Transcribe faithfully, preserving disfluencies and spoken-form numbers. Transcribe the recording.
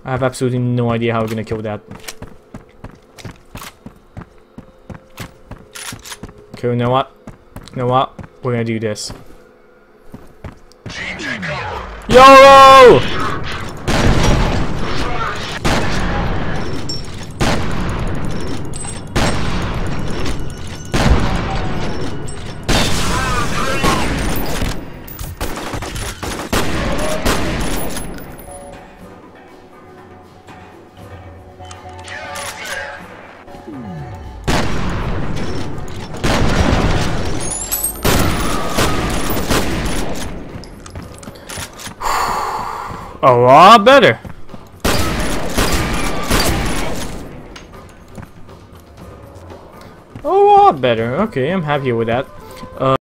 I have absolutely no idea how we're gonna kill that. Okay, you know what? You know what? We're gonna do this. YOLO! A lot better. A lot better. Okay, I'm happy with that. Uh,